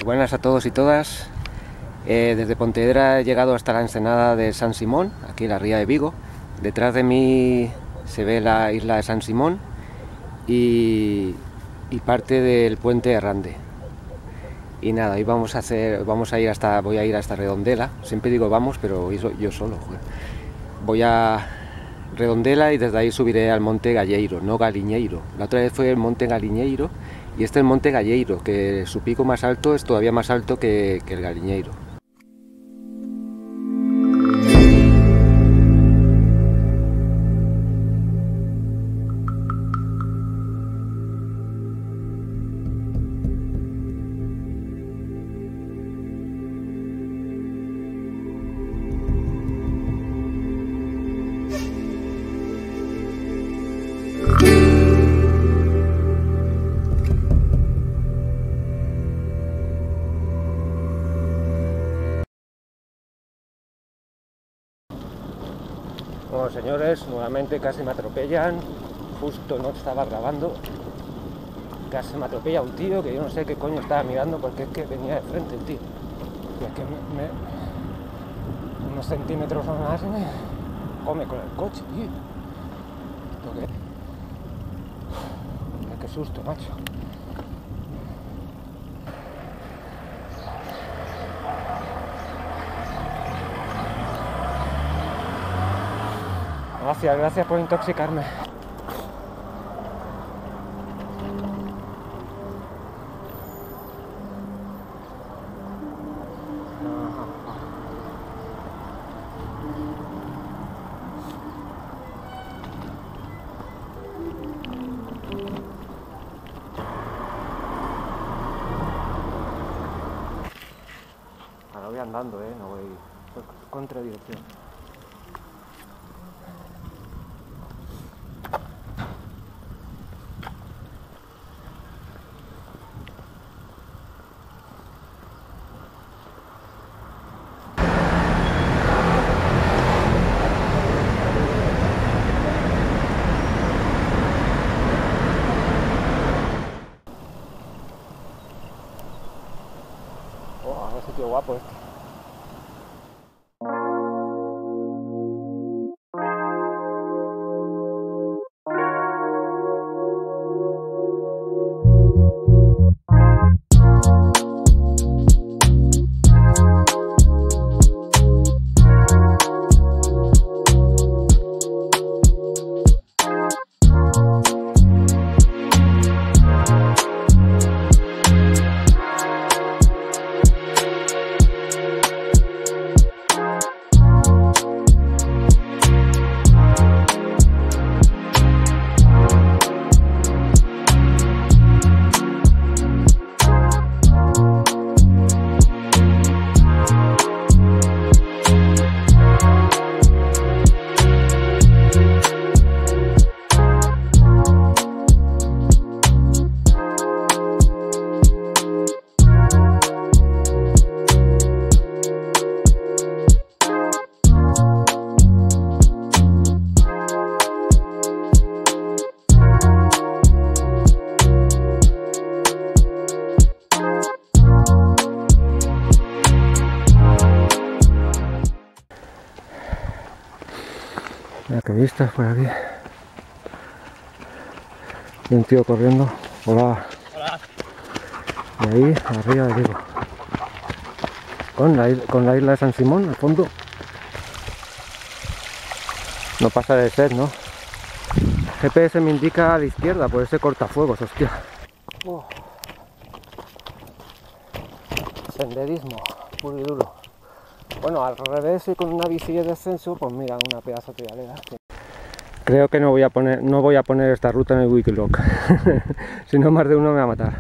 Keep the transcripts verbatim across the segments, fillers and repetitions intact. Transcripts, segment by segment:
Buenas a todos y todas. Eh, desde Pontevedra he llegado hasta la ensenada de San Simón, aquí en la ría de Vigo. Detrás de mí se ve la isla de San Simón y, y parte del puente Errande. Y nada, hoy vamos a hacer, vamos a ir hasta, voy a ir hasta Redondela. Siempre digo vamos, pero yo, yo solo. Joder. Voy a Redondela y desde ahí subiré al monte Galleiro, no Galiñeiro. La otra vez fue el monte Galiñeiro y este es el monte Galleiro, que su pico más alto es todavía más alto que, que el Galiñeiro. Bueno, señores, nuevamente casi me atropellan, justo no estaba grabando, casi me atropella un tío que yo no sé qué coño estaba mirando porque es que venía de frente el tío, y es que me, me, unos centímetros más me come con el coche, tío. Esto que... Qué susto, macho. Gracias, gracias por intoxicarme. Ahora voy andando, eh, no voy contra dirección. Oh, ese tío guapo este. Mira qué vistas por aquí. Y un tío corriendo. Hola. Hola. Y ahí, arriba de Vigo. Con la, con la isla de San Simón al fondo. No pasa de ser, ¿no? El G P S me indica a la izquierda por ese cortafuegos, hostia. Oh. Senderismo, puro y duro. Bueno, al revés y con una bici de descenso, pues mira, una pedazo de trialera. Creo que no voy a poner, no voy a poner esta ruta en el Wikiloc. Si no, más de uno me va a matar.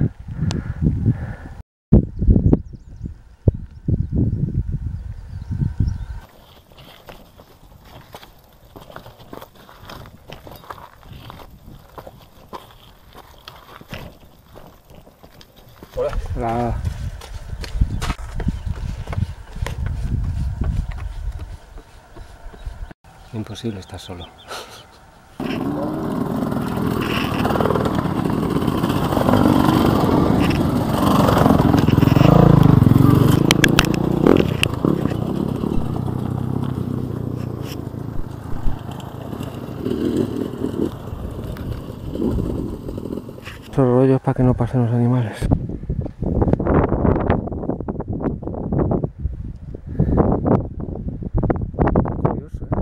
Hola. Hola. Imposible estar solo. muchos rollos para que no pasen los animales. Curioso, ¿eh?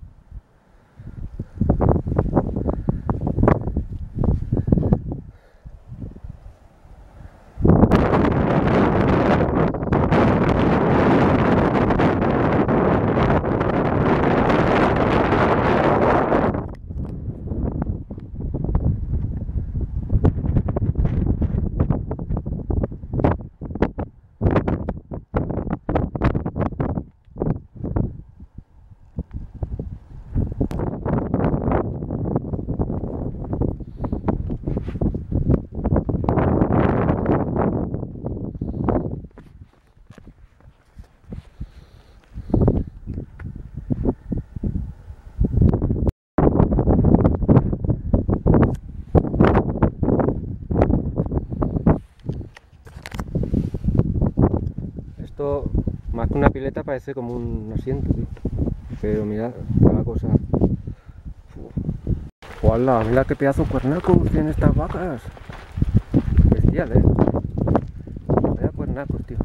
Esto, más que una pileta, parece como un asiento, tío. Pero mirad, cada cosa. ¡Hola! Mira qué pedazo de cuernacos tienen estas vacas. Bestial, eh. Vaya cuernacos, tío.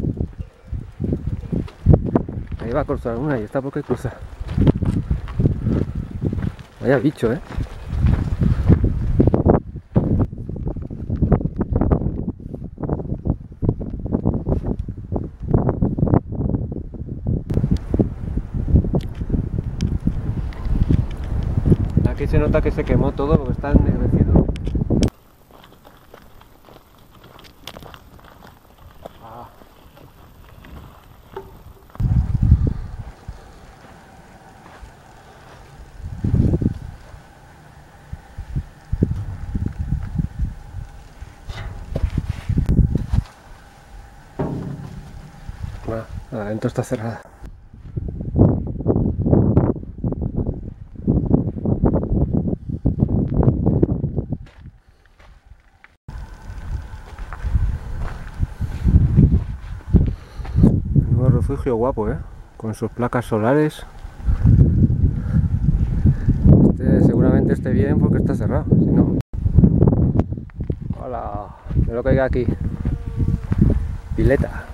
Ahí va a cruzar una y está por qué cruza. Vaya bicho, eh. Aquí se nota que se quemó todo, lo que está ennegrecido. Ah. Bueno, adentro está cerrada. Refugio guapo, ¿eh? Con sus placas solares. Este seguramente esté bien porque está cerrado, si no... ¡Hola! Mira lo que hay aquí. Pileta.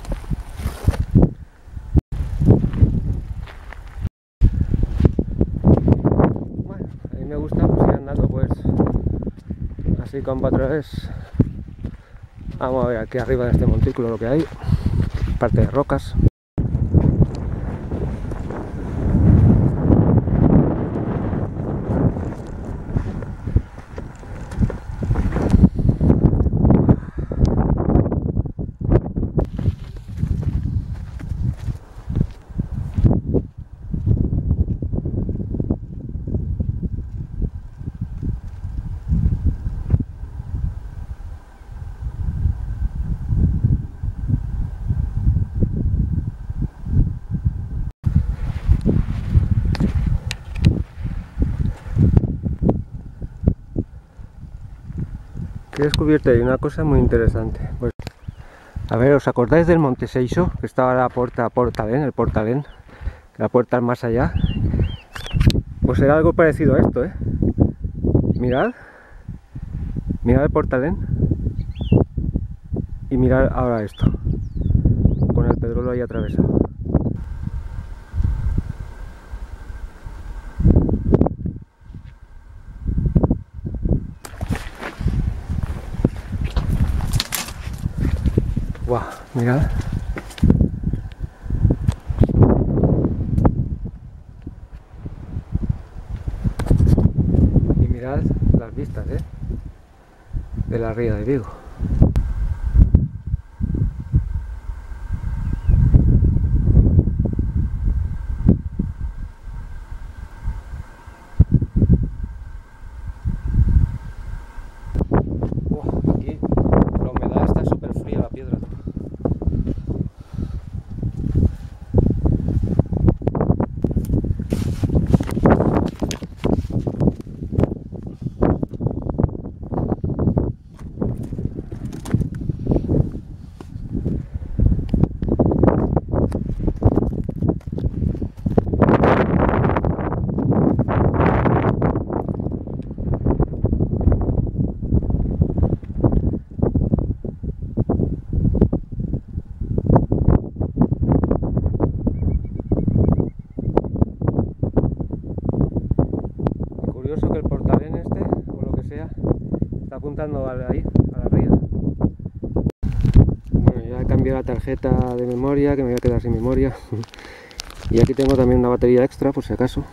Bueno, a mí me gusta pues, ir andando pues así con patrones. Vamos a ver aquí arriba de este montículo lo que hay. Parte de rocas. He descubierto ahí una cosa muy interesante. Pues, a ver, ¿os acordáis del Monte Seixo? Que estaba la puerta Portalén, el Portalén, la puerta más allá. Pues era algo parecido a esto, ¿eh? Mirad, mirad el Portalén y mirad ahora esto, con el Pedrolo ahí atravesado. Guau, mirad. Y mirad las vistas, ¿eh? De la ría de Vigo. Wow, aquí la humedad está súper fría, la piedra. apuntando ahí, a la ría. Bueno, ya he cambiado la tarjeta de memoria, que me voy a quedar sin memoria. Y aquí tengo también una batería extra, por si acaso.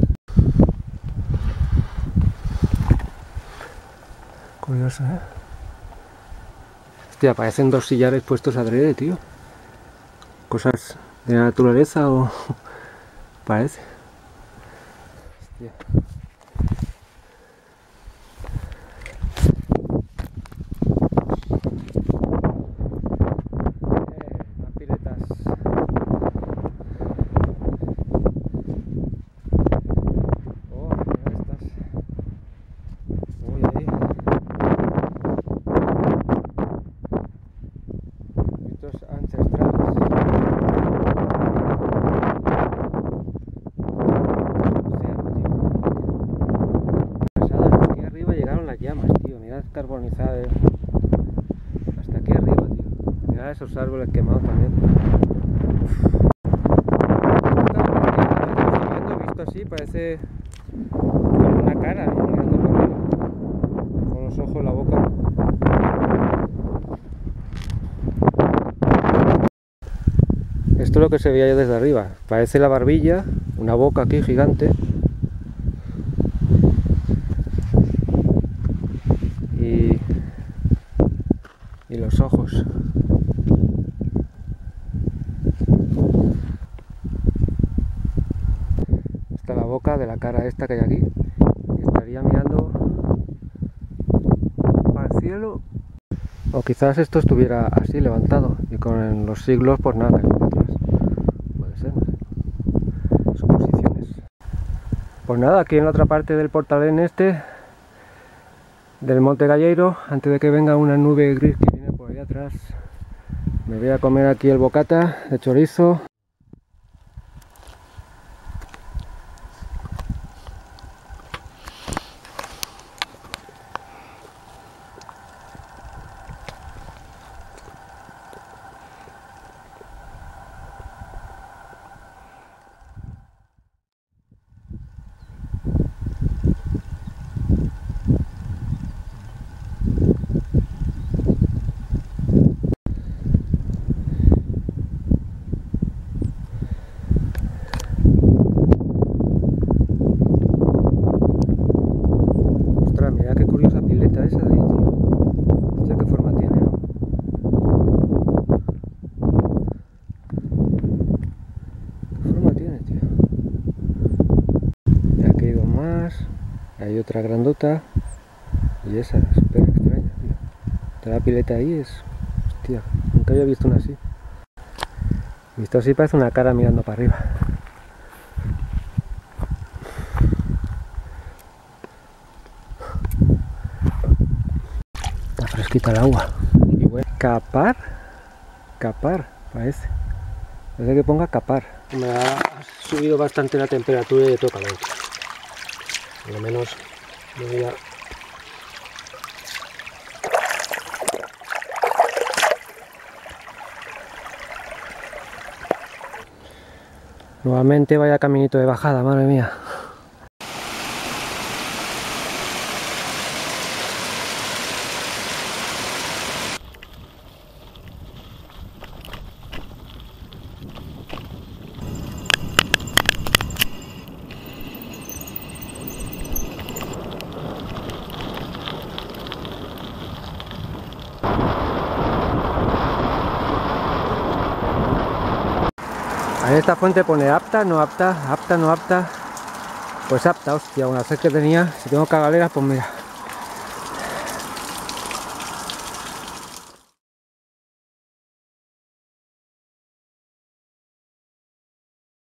Curioso, ¿eh? Hostia, parecen dos sillares puestos adrede, tío. Cosas de la naturaleza o... parece. Hostia. Carbonizada de... hasta aquí arriba, tío. Mirad esos árboles quemados también. Visto así parece una cara, ¿no? Mirando por arriba, con los ojos en la boca. Esto es lo que se veía yo desde arriba. Parece la barbilla, una boca aquí gigante. Y, y los ojos. Está la boca de la cara esta que hay aquí. Y estaría mirando para el cielo. O quizás esto estuviera así levantado y con los siglos por nada cayó para atrás. Puede ser, no sé. Suposiciones. Pues nada, aquí en la otra parte del portalén este del Monte Galleiro, antes de que venga una nube gris que viene por ahí atrás, me voy a comer aquí el bocata de chorizo. Hay otra grandota y esa, súper extraña, tío. Toda la pileta ahí es... hostia, nunca había visto una así. Visto así parece una cara mirando para arriba. Está fresquita el agua. Y bueno, capar, capar, parece. Parece que ponga capar. Me ha subido bastante la temperatura y de todo calor. Por lo menos me voy a... Nuevamente vaya caminito de bajada, madre mía. En esta fuente pone apta, no apta, apta, no apta. Pues apta, hostia, una sed que tenía. Si tengo cagaleras, pues mira.